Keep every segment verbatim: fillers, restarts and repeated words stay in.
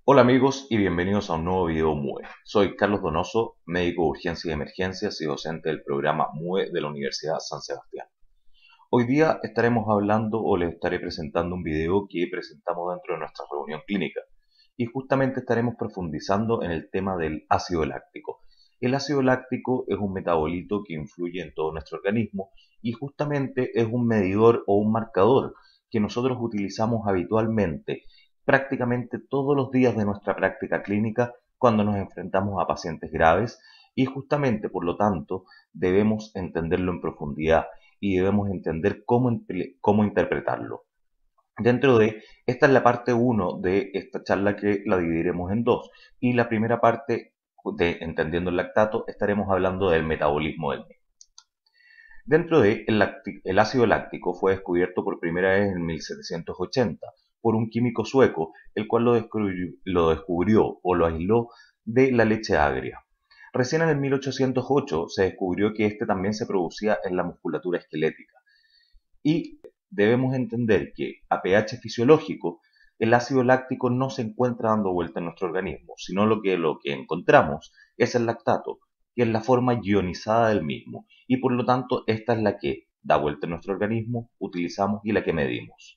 Hola amigos y bienvenidos a un nuevo video M U E. Soy Carlos Donoso, médico de urgencia y emergencias y docente del programa M U E de la Universidad San Sebastián. Hoy día estaremos hablando o les estaré presentando un video que presentamos dentro de nuestra reunión clínica y justamente estaremos profundizando en el tema del ácido láctico. El ácido láctico es un metabolito que influye en todo nuestro organismo y justamente es un medidor o un marcador que nosotros utilizamos habitualmente prácticamente todos los días de nuestra práctica clínica cuando nos enfrentamos a pacientes graves y justamente por lo tanto debemos entenderlo en profundidad y debemos entender cómo, cómo interpretarlo. Dentro de, esta es la parte uno de esta charla que la dividiremos en dos y la primera parte de Entendiendo el lactato estaremos hablando del metabolismo del mismo. Dentro de, el, el ácido láctico fue descubierto por primera vez en mil setecientos ochenta por un químico sueco, el cual lo descubrió, lo descubrió o lo aisló de la leche agria. Recién en el mil ochocientos ocho se descubrió que este también se producía en la musculatura esquelética. Y debemos entender que a pH fisiológico, el ácido láctico no se encuentra dando vuelta en nuestro organismo, sino lo que, lo que encontramos es el lactato, que es la forma ionizada del mismo, y por lo tanto esta es la que da vuelta en nuestro organismo, utilizamos y la que medimos.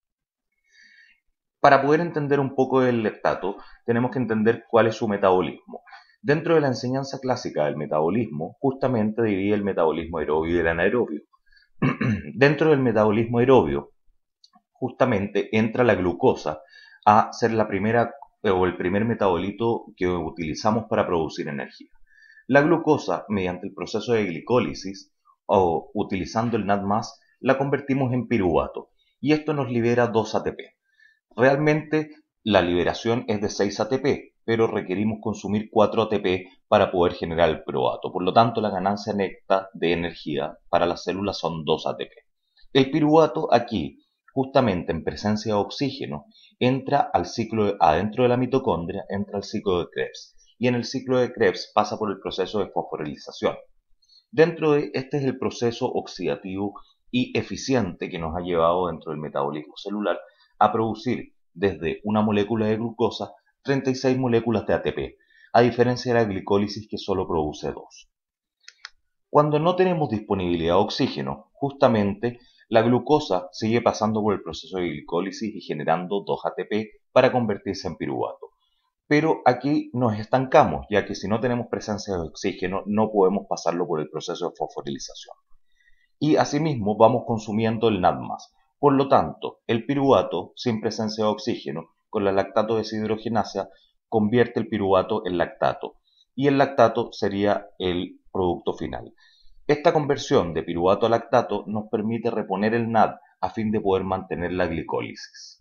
Para poder entender un poco del lactato, tenemos que entender cuál es su metabolismo. Dentro de la enseñanza clásica del metabolismo, justamente divide el metabolismo aerobio y el anaerobio. Dentro del metabolismo aerobio, justamente entra la glucosa a ser la primera o el primer metabolito que utilizamos para producir energía. La glucosa, mediante el proceso de glicólisis o utilizando el NADMAS, la convertimos en piruvato y esto nos libera dos A T P. Realmente la liberación es de seis A T P, pero requerimos consumir cuatro A T P para poder generar el piruvato. Por lo tanto, la ganancia neta de energía para las células son dos A T P. El piruvato aquí, justamente en presencia de oxígeno, entra al ciclo de, adentro de la mitocondria, entra al ciclo de Krebs. Y en el ciclo de Krebs pasa por el proceso de fosforilización. Dentro de este es el proceso oxidativo y eficiente que nos ha llevado dentro del metabolismo celular a producir desde una molécula de glucosa treinta y seis moléculas de A T P, a diferencia de la glicólisis que solo produce dos. Cuando no tenemos disponibilidad de oxígeno, justamente la glucosa sigue pasando por el proceso de glicólisis y generando dos A T P para convertirse en piruvato. Pero aquí nos estancamos, ya que si no tenemos presencia de oxígeno no podemos pasarlo por el proceso de fosforilización. Y asimismo vamos consumiendo el NADMAS. Por lo tanto, el piruvato sin presencia de oxígeno con la lactato deshidrogenasa convierte el piruvato en lactato y el lactato sería el producto final. Esta conversión de piruvato a lactato nos permite reponer el N A D a fin de poder mantener la glicólisis.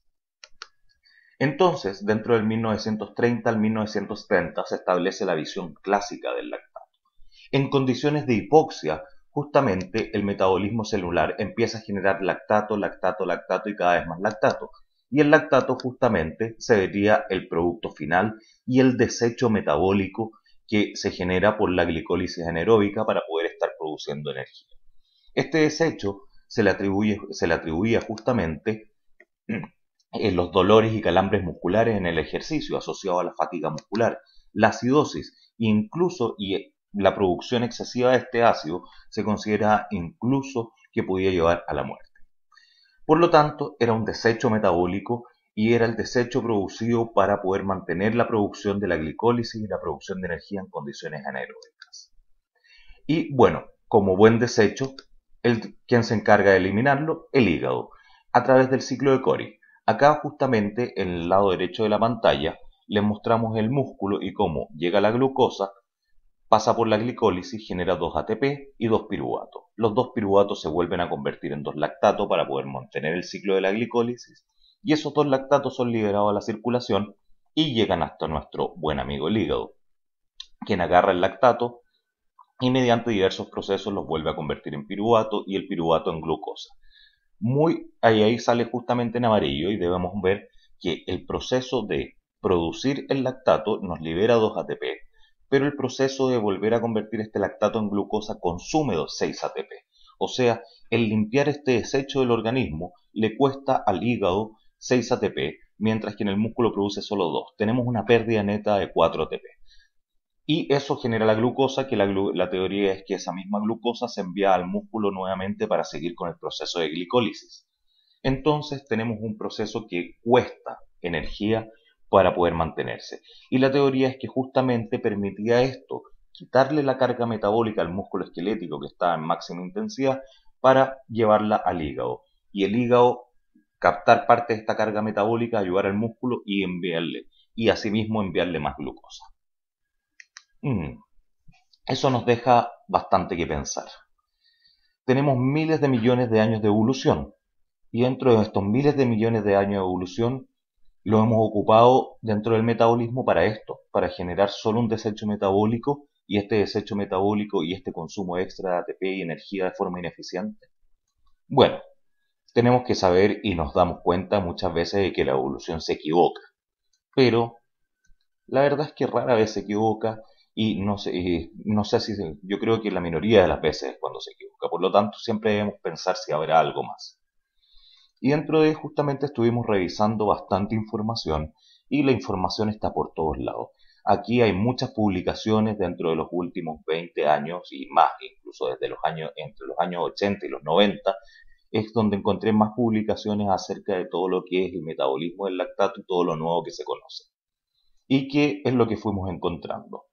Entonces, dentro del mil novecientos treinta al mil novecientos setenta se establece la visión clásica del lactato. En condiciones de hipoxia, justamente el metabolismo celular empieza a generar lactato, lactato, lactato y cada vez más lactato. Y el lactato justamente sería el producto final y el desecho metabólico que se genera por la glicólisis anaeróbica para poder estar produciendo energía. Este desecho se le atribuye, se le atribuía justamente en los dolores y calambres musculares en el ejercicio asociado a la fatiga muscular, la acidosis e incluso y la producción excesiva de este ácido se considera incluso que podía llevar a la muerte. Por lo tanto, era un desecho metabólico y era el desecho producido para poder mantener la producción de la glicólisis y la producción de energía en condiciones anaeróbicas. Y bueno, como buen desecho, el, ¿quién se encarga de eliminarlo? El hígado, a través del ciclo de Cori. Acá justamente en el lado derecho de la pantalla les mostramos el músculo y cómo llega la glucosa, pasa por la glicólisis, genera dos A T P y dos piruvatos. Los dos piruvatos se vuelven a convertir en dos lactatos para poder mantener el ciclo de la glicólisis y esos dos lactatos son liberados a la circulación y llegan hasta nuestro buen amigo el hígado, quien agarra el lactato y mediante diversos procesos los vuelve a convertir en piruvato y el piruvato en glucosa. Muy ahí, ahí sale justamente en amarillo y debemos ver que el proceso de producir el lactato nos libera dos A T P, pero el proceso de volver a convertir este lactato en glucosa consume seis A T P. O sea, el limpiar este desecho del organismo le cuesta al hígado seis A T P, mientras que en el músculo produce solo dos. Tenemos una pérdida neta de cuatro A T P. Y eso genera la glucosa, que la, la teoría es que esa misma glucosa se envía al músculo nuevamente para seguir con el proceso de glicólisis. Entonces tenemos un proceso que cuesta energía para poder mantenerse. Y la teoría es que justamente permitía esto, quitarle la carga metabólica al músculo esquelético que está en máxima intensidad para llevarla al hígado. Y el hígado captar parte de esta carga metabólica, ayudar al músculo y enviarle, y asimismo enviarle más glucosa. Mm. Eso nos deja bastante que pensar. Tenemos miles de millones de años de evolución, y dentro de estos miles de millones de años de evolución, lo hemos ocupado dentro del metabolismo para esto, para generar solo un desecho metabólico, y este desecho metabólico y este consumo extra de A T P y energía de forma ineficiente. Bueno, tenemos que saber y nos damos cuenta muchas veces de que la evolución se equivoca, pero la verdad es que rara vez se equivoca y no sé, y no sé si se, yo creo que la minoría de las veces es cuando se equivoca, por lo tanto siempre debemos pensar si habrá algo más. Y dentro de justamente estuvimos revisando bastante información y la información está por todos lados. Aquí hay muchas publicaciones dentro de los últimos veinte años y más, incluso desde los años, entre los años ochenta y los noventa, es donde encontré más publicaciones acerca de todo lo que es el metabolismo del lactato y todo lo nuevo que se conoce. ¿Y qué es lo que fuimos encontrando?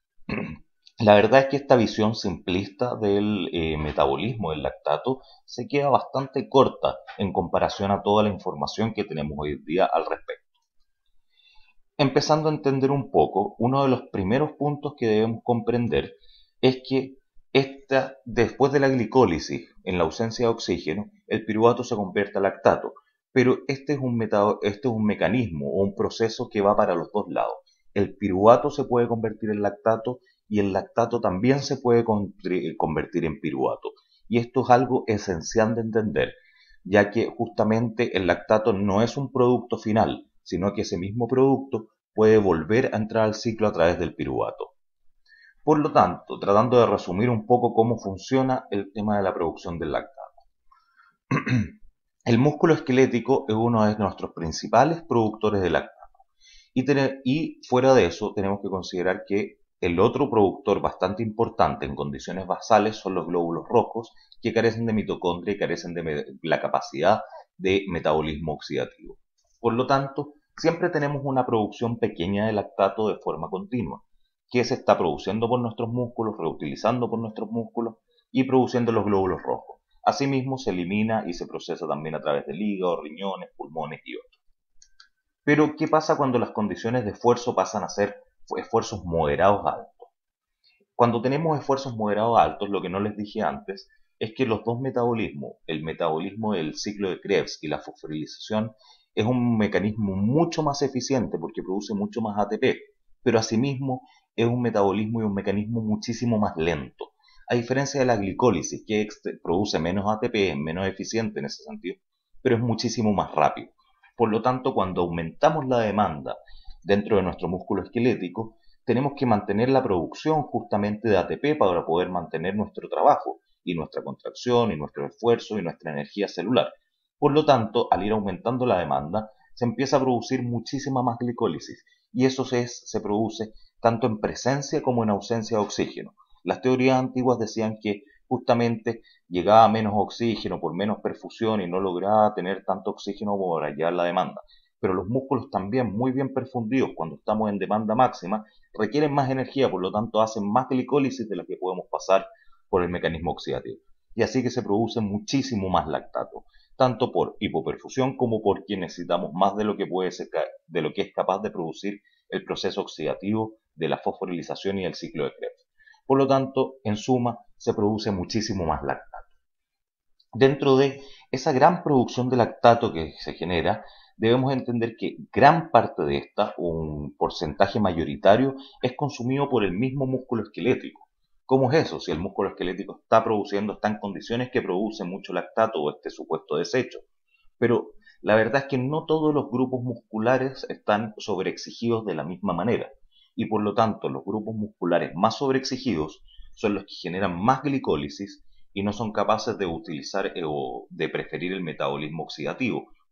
La verdad es que esta visión simplista del eh, metabolismo del lactato se queda bastante corta en comparación a toda la información que tenemos hoy en día al respecto. Empezando a entender un poco, uno de los primeros puntos que debemos comprender es que esta, después de la glicólisis, en la ausencia de oxígeno, el piruvato se convierte a lactato, pero este es un, meta, este es un mecanismo o un proceso que va para los dos lados. El piruvato se puede convertir en lactato y el lactato también se puede convertir en piruvato. Y esto es algo esencial de entender, ya que justamente el lactato no es un producto final, sino que ese mismo producto puede volver a entrar al ciclo a través del piruvato. Por lo tanto, tratando de resumir un poco cómo funciona el tema de la producción del lactato. El músculo esquelético es uno de nuestros principales productores de lactato. Y, tener, y fuera de eso, tenemos que considerar que el otro productor bastante importante en condiciones basales son los glóbulos rojos, que carecen de mitocondria y carecen de la capacidad de metabolismo oxidativo. Por lo tanto, siempre tenemos una producción pequeña de lactato de forma continua, que se está produciendo por nuestros músculos, reutilizando por nuestros músculos y produciendo los glóbulos rojos. Asimismo, se elimina y se procesa también a través del hígado, riñones, pulmones y otros. Pero, ¿qué pasa cuando las condiciones de esfuerzo pasan a ser esfuerzos moderados a altos? Cuando tenemos esfuerzos moderados a altos, lo que no les dije antes, es que los dos metabolismos, el metabolismo del ciclo de Krebs y la fosforilización, es un mecanismo mucho más eficiente porque produce mucho más A T P, pero asimismo es un metabolismo y un mecanismo muchísimo más lento. A diferencia de la glicólisis, que produce menos A T P, es menos eficiente en ese sentido, pero es muchísimo más rápido. Por lo tanto, cuando aumentamos la demanda dentro de nuestro músculo esquelético, tenemos que mantener la producción justamente de A T P para poder mantener nuestro trabajo y nuestra contracción y nuestro esfuerzo y nuestra energía celular. Por lo tanto, al ir aumentando la demanda, se empieza a producir muchísima más glicólisis y eso se, se produce tanto en presencia como en ausencia de oxígeno. Las teorías antiguas decían que justamente llegaba menos oxígeno por menos perfusión y no lograba tener tanto oxígeno para llevar la demanda. Pero los músculos también muy bien perfundidos cuando estamos en demanda máxima requieren más energía, por lo tanto hacen más glicólisis de la que podemos pasar por el mecanismo oxidativo. Y así que se produce muchísimo más lactato, tanto por hipoperfusión como porque necesitamos más de lo que puede ser, de lo que es capaz de producir el proceso oxidativo de la fosforilización y el ciclo de Krebs. Por lo tanto, en suma, se produce muchísimo más lactato. Dentro de esa gran producción de lactato que se genera, debemos entender que gran parte de esta, un porcentaje mayoritario, es consumido por el mismo músculo esquelético. ¿Cómo es eso? Si el músculo esquelético está produciendo, está en condiciones que produce mucho lactato o este supuesto desecho. Pero la verdad es que no todos los grupos musculares están sobreexigidos de la misma manera. Y por lo tanto, los grupos musculares más sobreexigidos son los que generan más glicólisis y no son capaces de utilizar eh, o de preferir el metabolismo oxidativo,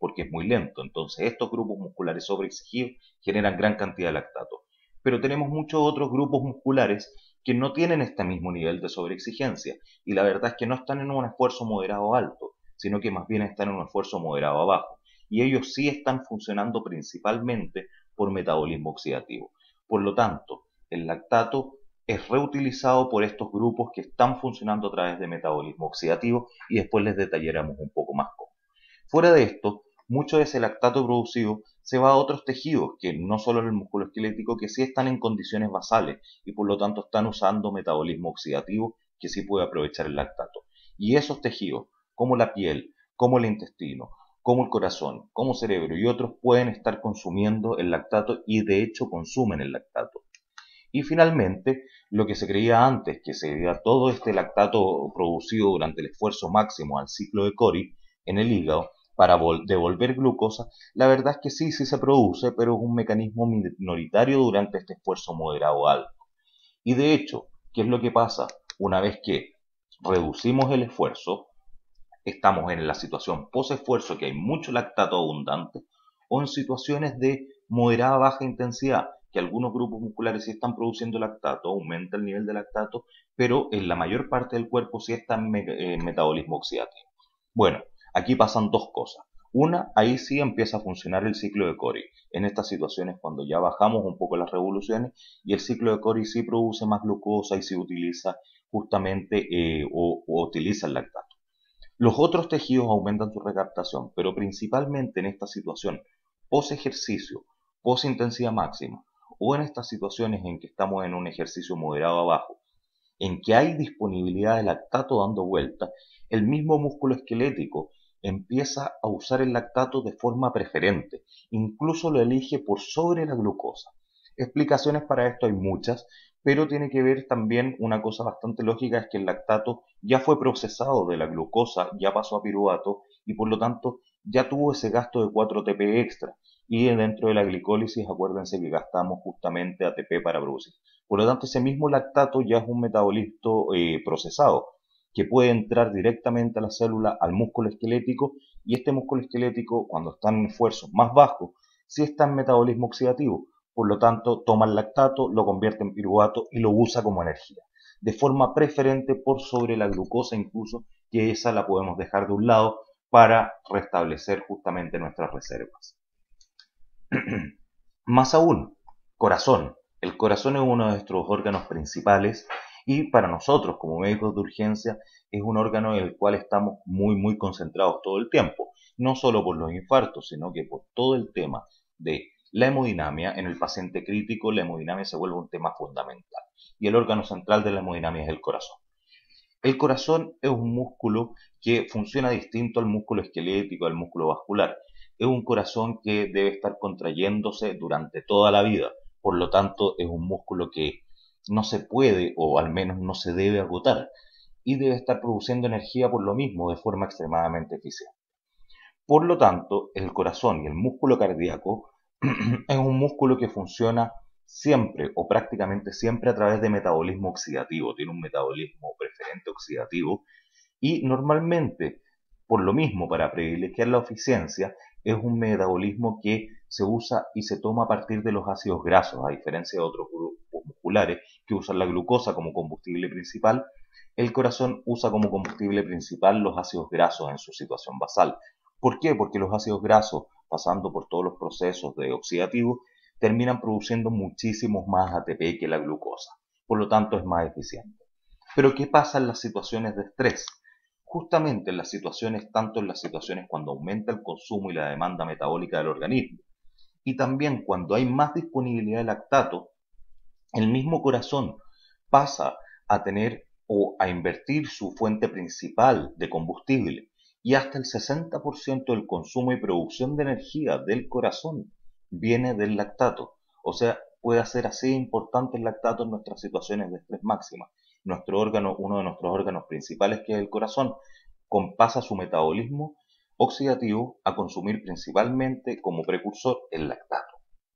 porque es muy lento. Entonces estos grupos musculares sobreexigidos generan gran cantidad de lactato. Pero tenemos muchos otros grupos musculares que no tienen este mismo nivel de sobreexigencia y la verdad es que no están en un esfuerzo moderado o alto, sino que más bien están en un esfuerzo moderado o bajo. Y ellos sí están funcionando principalmente por metabolismo oxidativo. Por lo tanto, el lactato es reutilizado por estos grupos que están funcionando a través de metabolismo oxidativo y después les detallaremos un poco más cómo. Fuera de esto, mucho de ese lactato producido se va a otros tejidos, que no solo el músculo esquelético, que sí están en condiciones basales y por lo tanto están usando metabolismo oxidativo que sí puede aprovechar el lactato. Y esos tejidos, como la piel, como el intestino, como el corazón, como el cerebro y otros, pueden estar consumiendo el lactato y de hecho consumen el lactato. Y finalmente, lo que se creía antes, que se debía todo este lactato producido durante el esfuerzo máximo al ciclo de Cori en el hígado para devolver glucosa, la verdad es que sí, sí se produce, pero es un mecanismo minoritario durante este esfuerzo moderado o alto. Y de hecho, ¿qué es lo que pasa? Una vez que reducimos el esfuerzo, estamos en la situación post-esfuerzo, que hay mucho lactato abundante, o en situaciones de moderada baja intensidad, que algunos grupos musculares sí están produciendo lactato, aumenta el nivel de lactato, pero en la mayor parte del cuerpo sí está en, me en metabolismo oxidativo. Bueno, aquí pasan dos cosas. Una, ahí sí empieza a funcionar el ciclo de Cori. En estas situaciones cuando ya bajamos un poco las revoluciones y el ciclo de Cori sí produce más glucosa y se utiliza justamente eh, o, o utiliza el lactato. Los otros tejidos aumentan su recaptación, pero principalmente en esta situación post ejercicio, post intensidad máxima o en estas situaciones en que estamos en un ejercicio moderado abajo, en que hay disponibilidad de lactato dando vuelta, el mismo músculo esquelético empieza a usar el lactato de forma preferente, incluso lo elige por sobre la glucosa. Explicaciones para esto hay muchas, pero tiene que ver también una cosa bastante lógica, es que el lactato ya fue procesado de la glucosa, ya pasó a piruvato y por lo tanto ya tuvo ese gasto de cuatro A T P extra. Y dentro de la glicólisis, acuérdense que gastamos justamente A T P para producir. Por lo tanto, ese mismo lactato ya es un metabolito eh, procesado, que puede entrar directamente a la célula, al músculo esquelético, y este músculo esquelético, cuando está en esfuerzos más bajos, sí está en metabolismo oxidativo. Por lo tanto, toma el lactato, lo convierte en piruvato y lo usa como energía, de forma preferente por sobre la glucosa incluso, que esa la podemos dejar de un lado para restablecer justamente nuestras reservas. Más aún, corazón. El corazón es uno de nuestros órganos principales y para nosotros como médicos de urgencia es un órgano en el cual estamos muy muy concentrados todo el tiempo, no solo por los infartos, sino que por todo el tema de la hemodinamia. En el paciente crítico la hemodinamia se vuelve un tema fundamental y el órgano central de la hemodinamia es el corazón. El corazón es un músculo que funciona distinto al músculo esquelético, al músculo vascular. Es un corazón que debe estar contrayéndose durante toda la vida. Por lo tanto, es un músculo que no se puede, o al menos no se debe agotar, y debe estar produciendo energía por lo mismo de forma extremadamente eficiente. Por lo tanto, el corazón y el músculo cardíaco es un músculo que funciona siempre o prácticamente siempre a través de metabolismo oxidativo, tiene un metabolismo preferente oxidativo y normalmente, por lo mismo, para privilegiar la eficiencia, es un metabolismo que se usa y se toma a partir de los ácidos grasos, a diferencia de otros grupos musculares que usan la glucosa como combustible principal. El corazón usa como combustible principal los ácidos grasos en su situación basal. ¿Por qué? Porque los ácidos grasos, pasando por todos los procesos de oxidativo, terminan produciendo muchísimos más A T P que la glucosa. Por lo tanto, es más eficiente. Pero ¿qué pasa en las situaciones de estrés? Justamente en las situaciones, tanto en las situaciones cuando aumenta el consumo y la demanda metabólica del organismo, y también cuando hay más disponibilidad de lactato, el mismo corazón pasa a tener o a invertir su fuente principal de combustible y hasta el sesenta por ciento del consumo y producción de energía del corazón viene del lactato. O sea, puede ser así importante el lactato en nuestras situaciones de estrés máxima. Nuestro órgano, uno de nuestros órganos principales, que es el corazón, pasa su metabolismo oxidativo a consumir principalmente como precursor el lactato.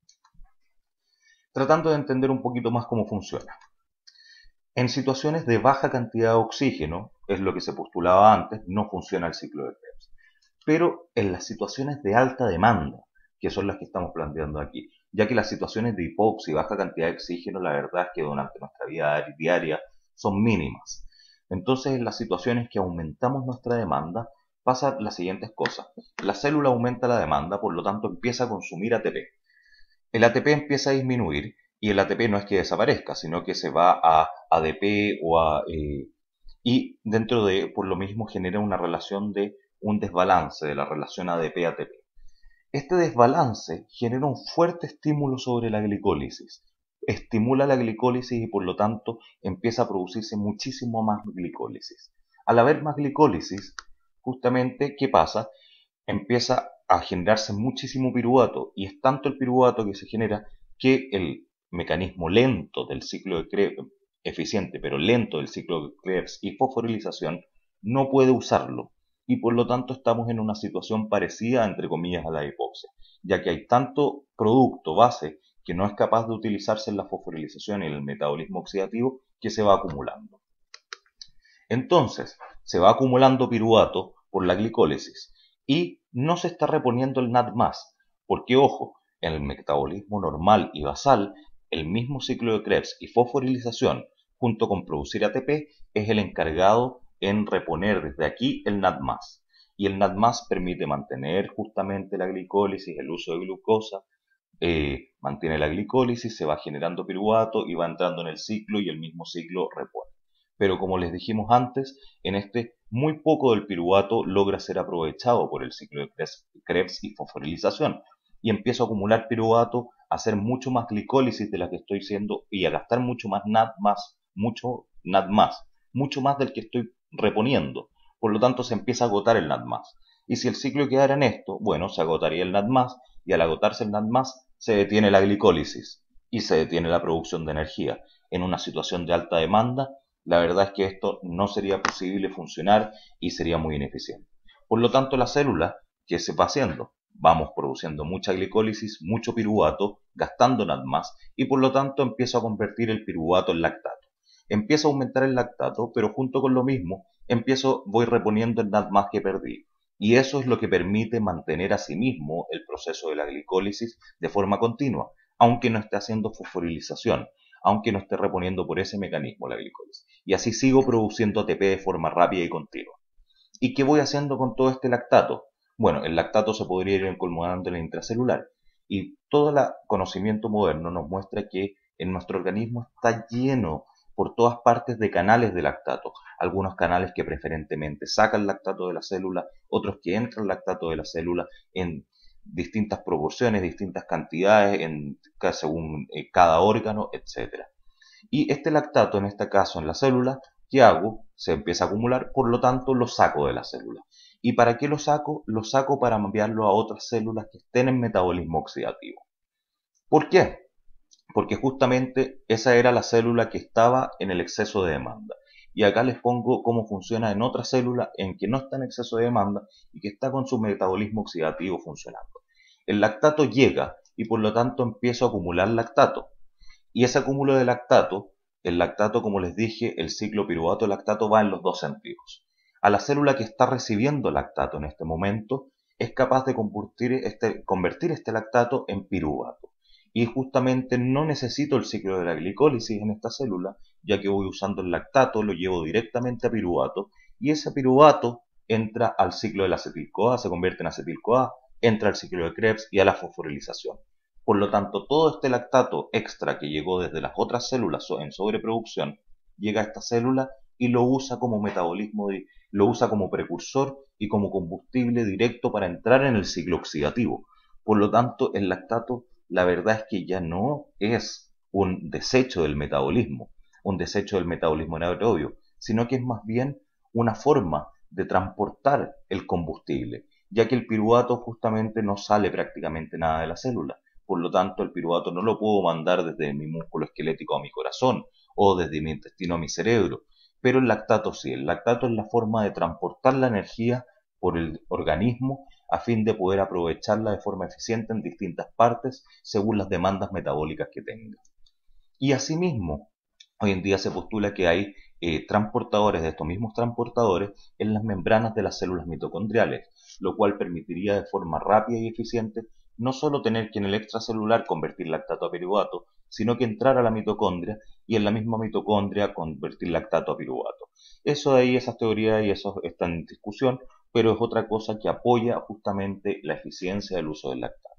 Tratando de entender un poquito más cómo funciona. En situaciones de baja cantidad de oxígeno, es lo que se postulaba antes, no funciona el ciclo de Krebs. pero en las situaciones de alta demanda, que son las que estamos planteando aquí, ya que las situaciones de hipoxia y baja cantidad de oxígeno, la verdad es que durante nuestra vida diaria son mínimas. Entonces, en las situaciones que aumentamos nuestra demanda, pasa las siguientes cosas. La célula aumenta la demanda, por lo tanto empieza a consumir A T P. El A T P empieza a disminuir y el A T P no es que desaparezca, sino que se va a A D P o a... Eh, y dentro de, por lo mismo, genera una relación de un desbalance de la relación A D P A T P. Este desbalance genera un fuerte estímulo sobre la glicólisis. Estimula la glicólisis y por lo tanto empieza a producirse muchísimo más glicólisis. Al haber más glicólisis, justamente, ¿qué pasa? Empieza a generarse muchísimo piruvato y es tanto el piruvato que se genera que el mecanismo lento del ciclo de Krebs, eficiente pero lento del ciclo de Krebs y fosforilización, no puede usarlo. Y por lo tanto estamos en una situación parecida, entre comillas, a la hipoxia, ya que hay tanto producto base que no es capaz de utilizarse en la fosforilización y en el metabolismo oxidativo que se va acumulando. Entonces, se va acumulando piruvato por la glicólisis y no se está reponiendo el N A D más, porque ojo, en el metabolismo normal y basal, el mismo ciclo de Krebs y fosforilización, junto con producir A T P, es el encargado en reponer desde aquí el N A D más. Y el N A D más permite mantener justamente la glicólisis, el uso de glucosa, eh, mantiene la glicólisis, se va generando piruvato y va entrando en el ciclo y el mismo ciclo repone. Pero como les dijimos antes, en este muy poco del piruvato logra ser aprovechado por el ciclo de Krebs y fosforilización y empiezo a acumular piruvato, a hacer mucho más glicólisis de la que estoy haciendo y a gastar mucho más N A D más, mucho N A D más, mucho más del que estoy reponiendo. Por lo tanto, se empieza a agotar el N A D más. Y si el ciclo quedara en esto, bueno, se agotaría el N A D más y al agotarse el N A D más, se detiene la glicólisis y se detiene la producción de energía. En una situación de alta demanda, la verdad es que esto no sería posible funcionar y sería muy ineficiente. Por lo tanto, la célula, ¿qué se va haciendo? Vamos produciendo mucha glicólisis, mucho piruvato, gastando N A D más y por lo tanto empiezo a convertir el piruvato en lactato. Empiezo a aumentar el lactato, pero junto con lo mismo, empiezo, voy reponiendo el N A D más que perdí. Y eso es lo que permite mantener a sí mismo el proceso de la glicólisis de forma continua, aunque no esté haciendo fosforilización, aunque no esté reponiendo por ese mecanismo la glicólisis. Y así sigo produciendo A T P de forma rápida y continua. ¿Y qué voy haciendo con todo este lactato? Bueno, el lactato se podría ir acumulando en la intracelular. Y todo el conocimiento moderno nos muestra que en nuestro organismo está lleno por todas partes de canales de lactato. Algunos canales que preferentemente sacan lactato de la célula, otros que entran lactato de la célula en distintas proporciones, distintas cantidades, en, según eh, cada órgano, etcétera. Y este lactato, en este caso en la célula, ¿qué hago? Se empieza a acumular, por lo tanto lo saco de la célula. ¿Y para qué lo saco? Lo saco para enviarlo a otras células que estén en metabolismo oxidativo. ¿Por qué? Porque justamente esa era la célula que estaba en el exceso de demanda. Y acá les pongo cómo funciona en otra célula en que no está en exceso de demanda y que está con su metabolismo oxidativo funcionando. El lactato llega y por lo tanto empiezo a acumular lactato. Y ese acúmulo de lactato, el lactato, como les dije, el ciclo piruvato-lactato va en los dos sentidos. A la célula que está recibiendo lactato en este momento es capaz de convertir este, convertir este lactato en piruvato. Y justamente no necesito el ciclo de la glicólisis en esta célula, ya que voy usando el lactato, lo llevo directamente a piruvato, y ese piruvato entra al ciclo de la acetil-CoA, se convierte en acetil-CoA, entra al ciclo de Krebs y a la fosforilización. Por lo tanto, todo este lactato extra que llegó desde las otras células en sobreproducción, llega a esta célula y lo usa como metabolismo, lo usa como precursor y como combustible directo para entrar en el ciclo oxidativo. Por lo tanto, el lactato, la verdad es que ya no es un desecho del metabolismo, un desecho del metabolismo anaerobio, sino que es más bien una forma de transportar el combustible, ya que el piruvato justamente no sale prácticamente nada de la célula. Por lo tanto, el piruvato no lo puedo mandar desde mi músculo esquelético a mi corazón o desde mi intestino a mi cerebro, pero el lactato sí. El lactato es la forma de transportar la energía por el organismo a fin de poder aprovecharla de forma eficiente en distintas partes según las demandas metabólicas que tenga. Y asimismo, hoy en día se postula que hay eh, transportadores de estos mismos transportadores en las membranas de las células mitocondriales, lo cual permitiría de forma rápida y eficiente no solo tener que en el extracelular convertir lactato a piruvato, sino que entrar a la mitocondria y en la misma mitocondria convertir lactato a piruvato. Eso de ahí, esas teorías y eso están en discusión, pero es otra cosa que apoya justamente la eficiencia del uso del lactato.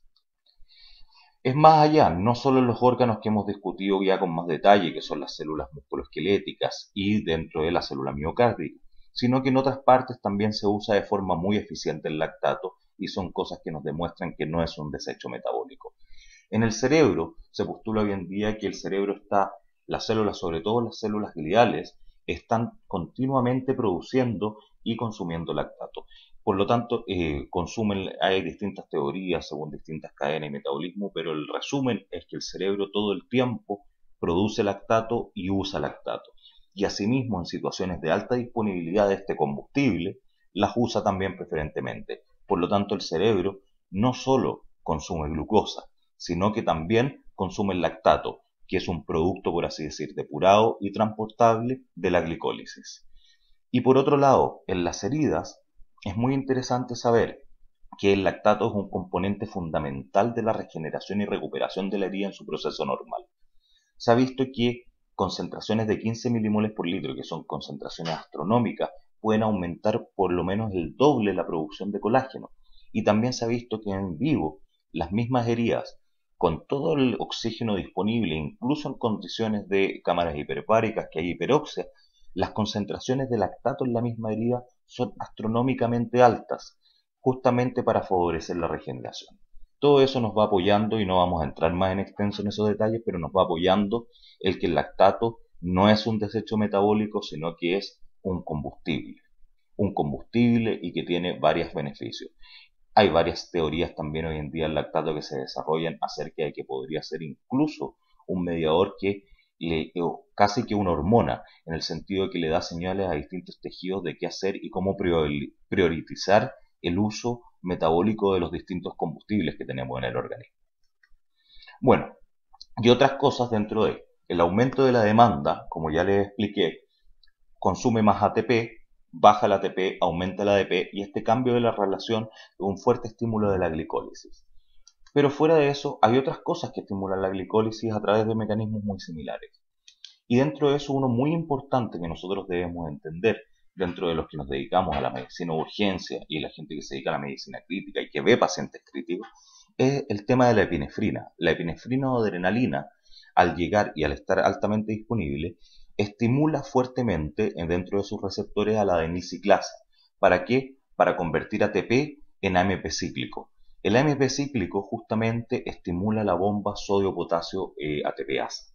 Es más allá, no solo en los órganos que hemos discutido ya con más detalle, que son las células musculoesqueléticas y dentro de la célula miocárdica, sino que en otras partes también se usa de forma muy eficiente el lactato y son cosas que nos demuestran que no es un desecho metabólico. En el cerebro se postula hoy en día que el cerebro está, las células, sobre todo las células gliales, están continuamente produciendo y consumiendo lactato. Por lo tanto, eh, consumen, hay distintas teorías según distintas cadenas de metabolismo, pero el resumen es que el cerebro todo el tiempo produce lactato y usa lactato. Y asimismo, en situaciones de alta disponibilidad de este combustible, las usa también preferentemente. Por lo tanto, el cerebro no solo consume glucosa, sino que también consume el lactato, que es un producto, por así decir, depurado y transportable de la glicólisis. Y por otro lado, en las heridas, es muy interesante saber que el lactato es un componente fundamental de la regeneración y recuperación de la herida en su proceso normal. Se ha visto que concentraciones de quince milimoles por litro, que son concentraciones astronómicas, pueden aumentar por lo menos el doble la producción de colágeno. Y también se ha visto que en vivo las mismas heridas, con todo el oxígeno disponible, incluso en condiciones de cámaras hiperbáricas, que hay hiperoxia, las concentraciones de lactato en la misma herida son astronómicamente altas, justamente para favorecer la regeneración. Todo eso nos va apoyando, y no vamos a entrar más en extenso en esos detalles, pero nos va apoyando el que el lactato no es un desecho metabólico, sino que es un combustible. Un combustible y que tiene varios beneficios. Hay varias teorías también hoy en día del lactato que se desarrollan acerca de que podría ser incluso un mediador que le, casi que una hormona, en el sentido de que le da señales a distintos tejidos de qué hacer y cómo priorizar el uso metabólico de los distintos combustibles que tenemos en el organismo. Bueno, y otras cosas dentro de el aumento de la demanda, como ya les expliqué, consume más A T P, baja el A T P, aumenta el A D P, y este cambio de la relación es un fuerte estímulo de la glicólisis. Pero fuera de eso, hay otras cosas que estimulan la glicólisis a través de mecanismos muy similares. Y dentro de eso, uno muy importante que nosotros debemos entender, dentro de los que nos dedicamos a la medicina de urgencia y la gente que se dedica a la medicina crítica y que ve pacientes críticos, es el tema de la epinefrina. La epinefrina o adrenalina, al llegar y al estar altamente disponible, estimula fuertemente dentro de sus receptores a la adeniciclasa. ¿Para qué? Para convertir A T P en A M P cíclico. El A M P cíclico justamente estimula la bomba sodio-potasio eh, A T P asa.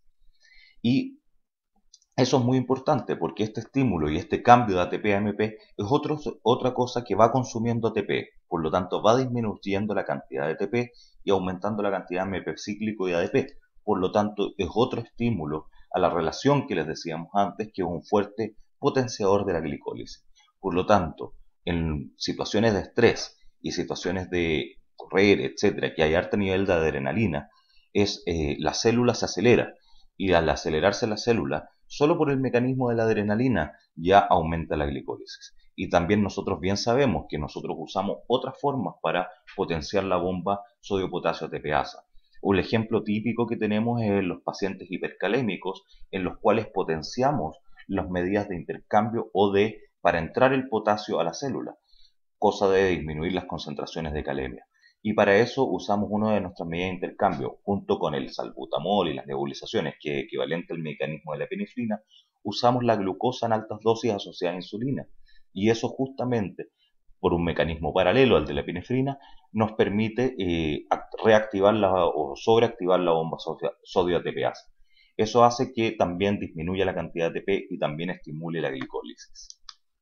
Y eso es muy importante porque este estímulo y este cambio de A T P a A M P es otro, otra cosa que va consumiendo A T P. Por lo tanto, va disminuyendo la cantidad de A T P y aumentando la cantidad de A M P cíclico y A D P. Por lo tanto, es otro estímulo a la relación que les decíamos antes, que es un fuerte potenciador de la glicólisis. Por lo tanto, en situaciones de estrés y situaciones de correr, etcétera, que hay alto nivel de adrenalina, es, eh, la célula se acelera, y al acelerarse la célula, solo por el mecanismo de la adrenalina ya aumenta la glicólisis. Y también nosotros bien sabemos que nosotros usamos otras formas para potenciar la bomba sodio-potasio A T P asa. Un ejemplo típico que tenemos es en los pacientes hipercalémicos, en los cuales potenciamos las medidas de intercambio o de para entrar el potasio a la célula, cosa de disminuir las concentraciones de calemia. Y para eso usamos una de nuestras medidas de intercambio, junto con el salbutamol y las nebulizaciones, que es equivalente al mecanismo de la epinefrina, usamos la glucosa en altas dosis asociada a insulina. Y eso justamente, por un mecanismo paralelo al de la epinefrina, nos permite eh, reactivar la, o sobreactivar la bomba sodio-A T P asa. Eso hace que también disminuya la cantidad de A T P y también estimule la glicólisis.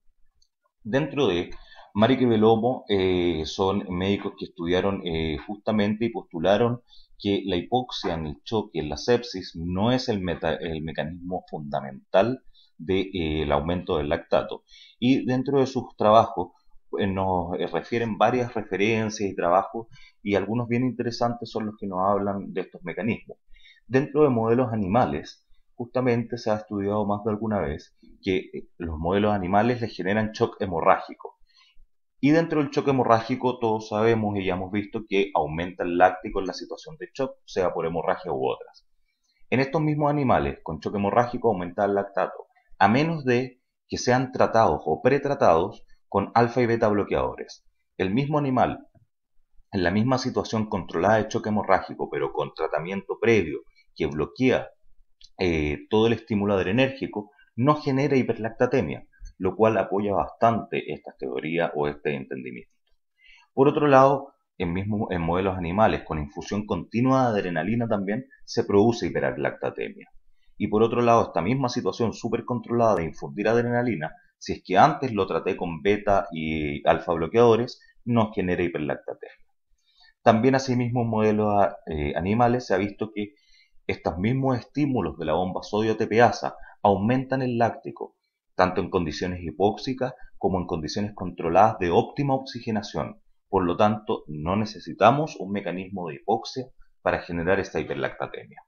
Dentro de Maric y Belomo eh, son médicos que estudiaron eh, justamente y postularon que la hipoxia en el choque, en la sepsis, no es el, meta, el mecanismo fundamental del de, eh, aumento del lactato. Y dentro de sus trabajos pues, nos refieren varias referencias y trabajos, y algunos bien interesantes son los que nos hablan de estos mecanismos. Dentro de modelos animales, justamente se ha estudiado más de alguna vez que los modelos animales les generan shock hemorrágico. Y dentro del choque hemorrágico todos sabemos y ya hemos visto que aumenta el láctico en la situación de shock, sea por hemorragia u otras. En estos mismos animales con choque hemorrágico aumenta el lactato, a menos de que sean tratados o pretratados con alfa y beta bloqueadores. El mismo animal, en la misma situación controlada de choque hemorrágico, pero con tratamiento previo que bloquea eh, todo el estímulo adrenérgico, no genera hiperlactatemia, lo cual apoya bastante esta teoría o este entendimiento. Por otro lado, en, mismo, en modelos animales con infusión continua de adrenalina también se produce hiperlactatemia. Y por otro lado, esta misma situación súper controlada de infundir adrenalina, si es que antes lo traté con beta y alfa bloqueadores, no genera hiperlactatemia. También asimismo en modelos eh, animales se ha visto que estos mismos estímulos de la bomba sodio-T P asa aumentan el láctico, tanto en condiciones hipóxicas como en condiciones controladas de óptima oxigenación. Por lo tanto, no necesitamos un mecanismo de hipoxia para generar esta hiperlactatemia.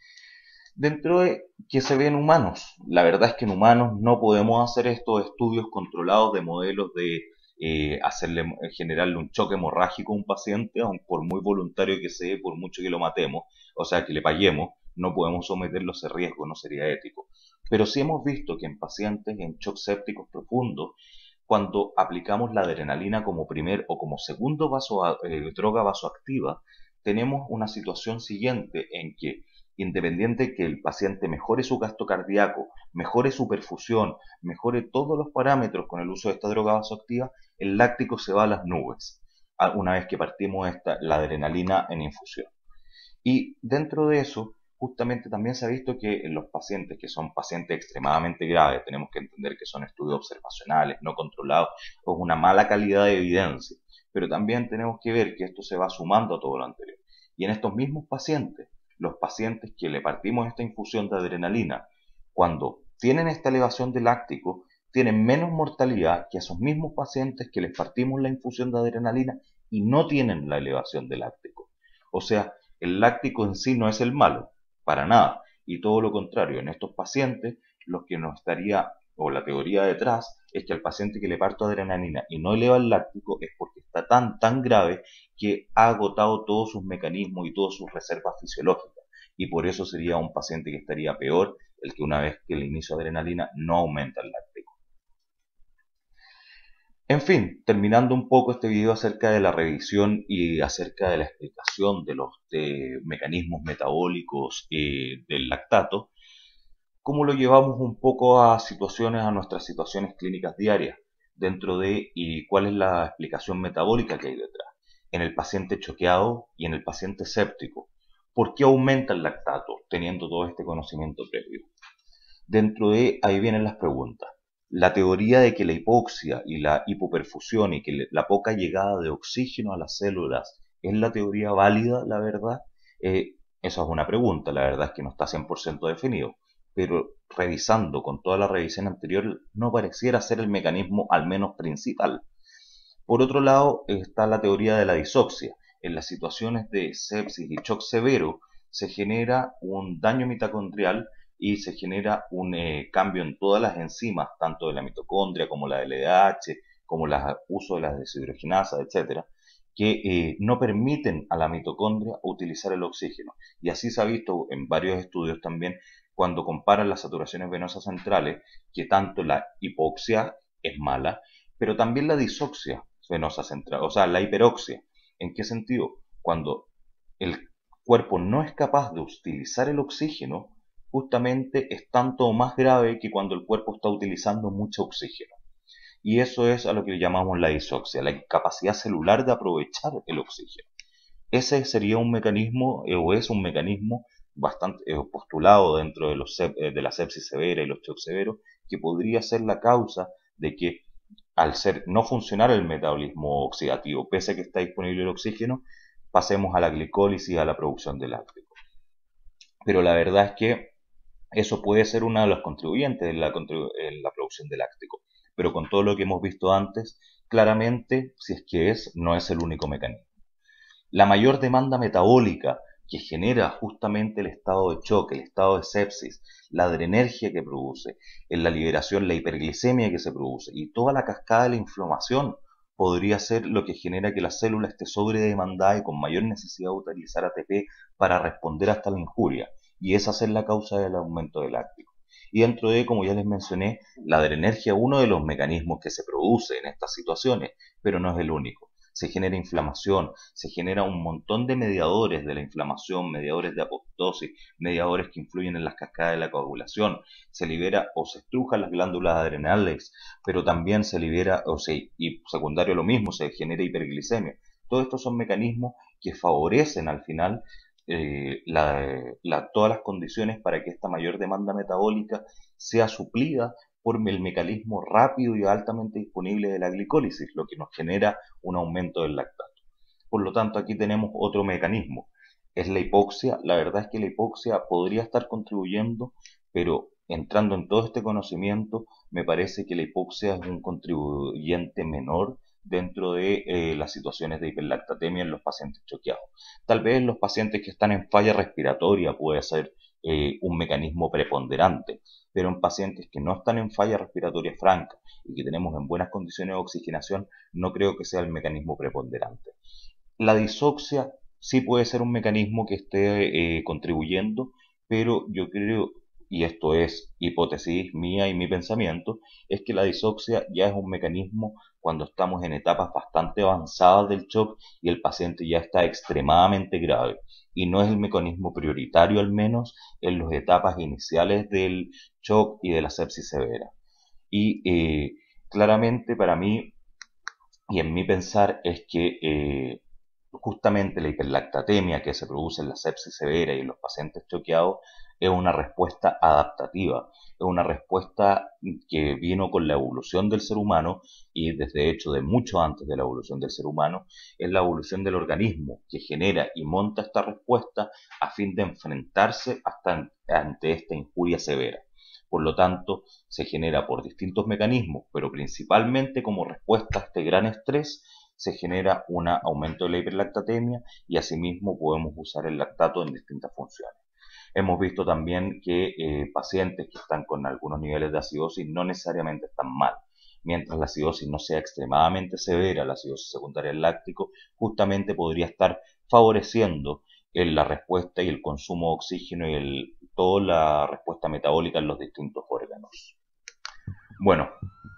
Dentro de que se ve en humanos, la verdad es que en humanos no podemos hacer estos estudios controlados de modelos de eh, hacerle, generarle un choque hemorrágico a un paciente, aun por muy voluntario que sea, por mucho que lo matemos, o sea, que le paguemos, no podemos someterlo a ese riesgo, no sería ético. Pero sí hemos visto que en pacientes en shock sépticos profundos, cuando aplicamos la adrenalina como primer o como segundo vaso, eh, droga vasoactiva, tenemos una situación siguiente en que, independiente que el paciente mejore su gasto cardíaco, mejore su perfusión, mejore todos los parámetros con el uso de esta droga vasoactiva, el láctico se va a las nubes una vez que partimos esta, la adrenalina en infusión. Y dentro de eso, justamente también se ha visto que en los pacientes que son pacientes extremadamente graves, tenemos que entender que son estudios observacionales, no controlados, o una mala calidad de evidencia, pero también tenemos que ver que esto se va sumando a todo lo anterior. Y en estos mismos pacientes, los pacientes que le partimos esta infusión de adrenalina, cuando tienen esta elevación de láctico, tienen menos mortalidad que esos mismos pacientes que les partimos la infusión de adrenalina y no tienen la elevación de láctico. O sea, el láctico en sí no es el malo, para nada, y todo lo contrario, en estos pacientes, lo que nos estaría, o la teoría detrás, es que al paciente que le parto adrenalina y no eleva el láctico es porque está tan, tan grave que ha agotado todos sus mecanismos y todas sus reservas fisiológicas, y por eso sería un paciente que estaría peor el que una vez que le inicio adrenalina no aumenta el láctico. En fin, terminando un poco este video acerca de la revisión y acerca de la explicación de los de mecanismos metabólicos eh, del lactato, cómo lo llevamos un poco a situaciones, a nuestras situaciones clínicas diarias, dentro de y cuál es la explicación metabólica que hay detrás, en el paciente choqueado y en el paciente séptico. ¿Por qué aumenta el lactato teniendo todo este conocimiento previo? Dentro de ahí vienen las preguntas. La teoría de que la hipoxia y la hipoperfusión y que la poca llegada de oxígeno a las células es la teoría válida, la verdad, eh, esa es una pregunta, la verdad es que no está cien por ciento definido, pero revisando con toda la revisión anterior no pareciera ser el mecanismo al menos principal. Por otro lado está la teoría de la disoxia. En las situaciones de sepsis y shock severo se genera un daño mitocondrial y se genera un eh, cambio en todas las enzimas, tanto de la mitocondria como la L D H, como el uso de las deshidrogenasas, etcétera, que eh, no permiten a la mitocondria utilizar el oxígeno. Y así se ha visto en varios estudios también cuando comparan las saturaciones venosas centrales, que tanto la hipoxia es mala, pero también la disoxia venosa central, o sea, la hiperoxia. ¿En qué sentido? Cuando el cuerpo no es capaz de utilizar el oxígeno, justamente es tanto o más grave que cuando el cuerpo está utilizando mucho oxígeno. Y eso es a lo que llamamos la disoxia, la incapacidad celular de aprovechar el oxígeno. Ese sería un mecanismo, eh, o es un mecanismo bastante eh, postulado dentro de, los, eh, de la sepsis severa y los shock severos, que podría ser la causa de que al ser no funcionar el metabolismo oxidativo, pese a que está disponible el oxígeno, pasemos a la glicólisis y a la producción de láctico. Pero la verdad es que eso puede ser uno de los contribuyentes en la, en la producción de láctico. Pero con todo lo que hemos visto antes, claramente, si es que es, no es el único mecanismo. La mayor demanda metabólica que genera justamente el estado de shock, el estado de sepsis, la adrenergia que produce, en la liberación, la hiperglicemia que se produce y toda la cascada de la inflamación podría ser lo que genera que la célula esté sobredemandada y con mayor necesidad de utilizar A T P para responder hasta la injuria, y esa es la causa del aumento del láctico. Y dentro de, como ya les mencioné, la adrenergia es uno de los mecanismos que se produce en estas situaciones, pero no es el único. Se genera inflamación, se genera un montón de mediadores de la inflamación, mediadores de apoptosis, mediadores que influyen en las cascadas de la coagulación, se libera o se estrujan las glándulas adrenales, pero también se libera, o sea, y secundario a lo mismo, se genera hiperglicemia. Todos estos son mecanismos que favorecen al final eh, la, la, todas las condiciones para que esta mayor demanda metabólica sea suplida por el mecanismo rápido y altamente disponible de la glicólisis, lo que nos genera un aumento del lactato. Por lo tanto, aquí tenemos otro mecanismo, es la hipoxia. La verdad es que la hipoxia podría estar contribuyendo, pero entrando en todo este conocimiento, me parece que la hipoxia es un contribuyente menor dentro de eh, las situaciones de hiperlactatemia en los pacientes choqueados. Tal vez en los pacientes que están en falla respiratoria puede ser eh, un mecanismo preponderante, pero en pacientes que no están en falla respiratoria franca y que tenemos en buenas condiciones de oxigenación, no creo que sea el mecanismo preponderante. La disoxia sí puede ser un mecanismo que esté eh, contribuyendo, pero yo creo, y esto es hipótesis mía y mi pensamiento, es que la disoxia ya es un mecanismo cuando estamos en etapas bastante avanzadas del shock y el paciente ya está extremadamente grave, y no es el mecanismo prioritario, al menos en las etapas iniciales del shock y de la sepsis severa. Y eh, claramente para mí y en mi pensar es que eh, justamente la hiperlactatemia que se produce en la sepsis severa y en los pacientes choqueados es una respuesta adaptativa, es una respuesta que vino con la evolución del ser humano y desde hecho de mucho antes de la evolución del ser humano, es la evolución del organismo que genera y monta esta respuesta a fin de enfrentarse hasta ante esta injuria severa. Por lo tanto, se genera por distintos mecanismos, pero principalmente como respuesta a este gran estrés, se genera un aumento de la hiperlactatemia y asimismo podemos usar el lactato en distintas funciones. Hemos visto también que eh, pacientes que están con algunos niveles de acidosis no necesariamente están mal. Mientras la acidosis no sea extremadamente severa, la acidosis secundaria del láctico, justamente podría estar favoreciendo en la respuesta y el consumo de oxígeno y el, toda la respuesta metabólica en los distintos órganos. Bueno,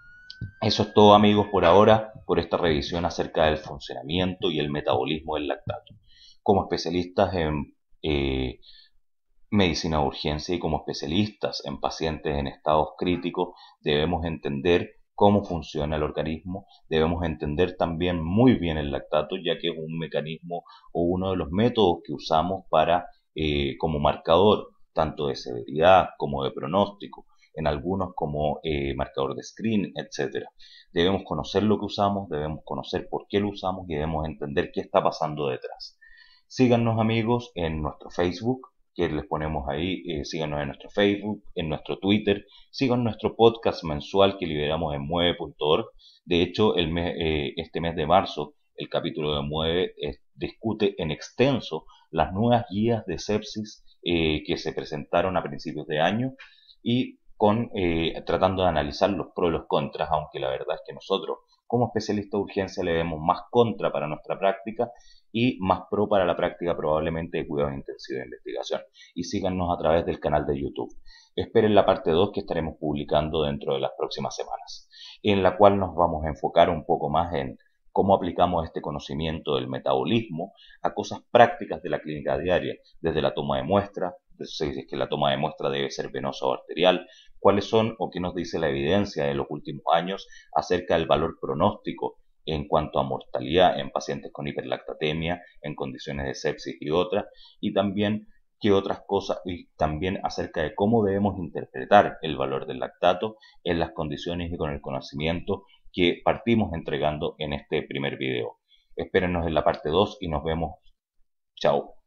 eso es todo, amigos, por ahora, por esta revisión acerca del funcionamiento y el metabolismo del lactato. Como especialistas en eh, medicina de urgencia y como especialistas en pacientes en estados críticos, debemos entender cómo funciona el organismo, debemos entender también muy bien el lactato, ya que es un mecanismo o uno de los métodos que usamos para eh, como marcador tanto de severidad como de pronóstico, en algunos como eh, marcador de screen, etcétera. Debemos conocer lo que usamos, debemos conocer por qué lo usamos y debemos entender qué está pasando detrás. Síganos, amigos, en nuestro Facebook, que les ponemos ahí, eh, síganos en nuestro Facebook, en nuestro Twitter, sigan nuestro podcast mensual que liberamos en mueve punto org. De hecho, el mes, eh, este mes de marzo, el capítulo de Mueve eh, discute en extenso las nuevas guías de sepsis eh, que se presentaron a principios de año y con eh, tratando de analizar los pros y los contras, aunque la verdad es que nosotros como especialistas de urgencia le vemos más contra para nuestra práctica y más pro para la práctica probablemente de cuidados intensivos de investigación. Y síganos a través del canal de YouTube. Esperen la parte dos que estaremos publicando dentro de las próximas semanas, en la cual nos vamos a enfocar un poco más en cómo aplicamos este conocimiento del metabolismo a cosas prácticas de la clínica diaria, desde la toma de muestras, si es que la toma de muestra debe ser venosa o arterial, cuáles son o qué nos dice la evidencia de los últimos años acerca del valor pronóstico en cuanto a mortalidad en pacientes con hiperlactatemia, en condiciones de sepsis y otras, y también qué otras cosas, y también acerca de cómo debemos interpretar el valor del lactato en las condiciones y con el conocimiento que partimos entregando en este primer video. Espérennos en la parte dos y nos vemos. Chao.